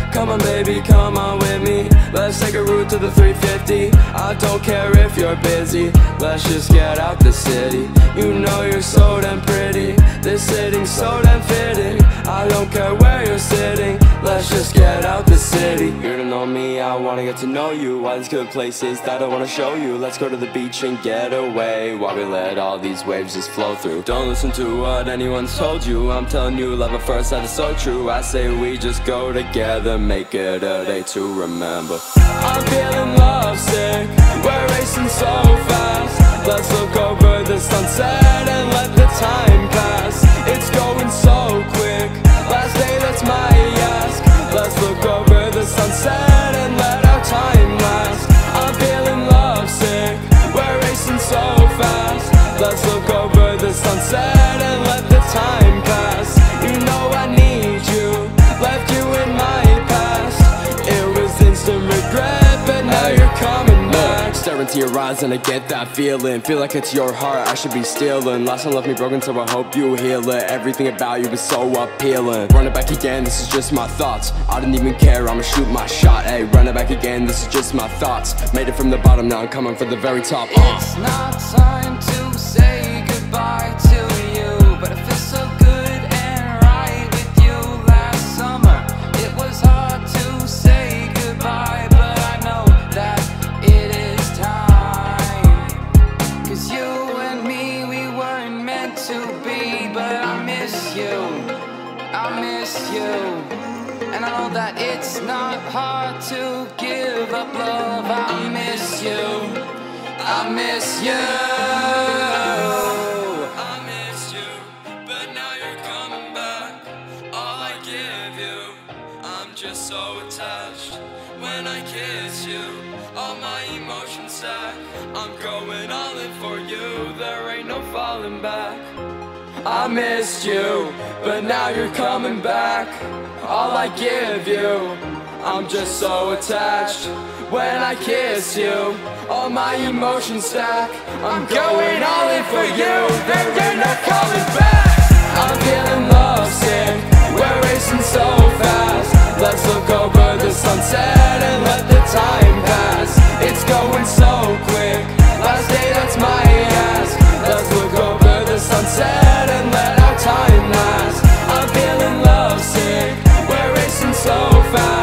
Come on baby, come on with me. Let's take a route to the 350. I don't care if you're busy, let's just get out the city. You know you're so damn pretty, this sitting's so damn fitting. I don't care where you're sitting, let's just get out the city. You don't know me, I wanna get to know you. All these good places that I wanna show you. Let's go to the beach and get away while we let all these waves just flow through. Don't listen to what anyone's told you, I'm telling you love at first sight is so true. I say we just go together, make it a day to remember. I'm feeling lovesick, we're racing so fast. Let's look over the sunset and let the time pass. It's going so quick, last day that's my ask. Let's look over the sunset and let our time last. I'm feeling lovesick, we're racing so fast. Let's look over the sunset and let the time pass. You know I need you, left you in my past. It was instant regret, but now you're coming back. Stare into your eyes and I get that feeling. Feel like it's your heart I should be stealing. Last one left me broken, so I hope you heal it. Everything about you is so appealing. Run it back again, this is just my thoughts. I didn't even care, I'ma shoot my shot. Hey, run it back again, this is just my thoughts. Made it from the bottom, now I'm coming for the very top. It's not time to say goodbye to you, but it feels so good and right with you. Last summer, it was hard to say goodbye, but I know that it is time. 'Cause you and me, we weren't meant to be, but I miss you, I miss you. And I know that it's not hard to give up love. I miss you, I miss you. I miss you, but now you're coming back. All I give you, I'm just so attached. When I kiss you, all my emotions stack. I'm going all in for you, there ain't no falling back. I missed you, but now you're coming back. All I give you, I'm just so attached. When I kiss you, all my emotions stack. I'm going all in for you, there ain't no coming back. I'm feeling lovesick, we're racing so fast. Let's look over the sunset and let the time pass. It's going so quick, last day that's my ask. Let's look over the sunset and let our time last. I'm feeling lovesick, we're racing so fast.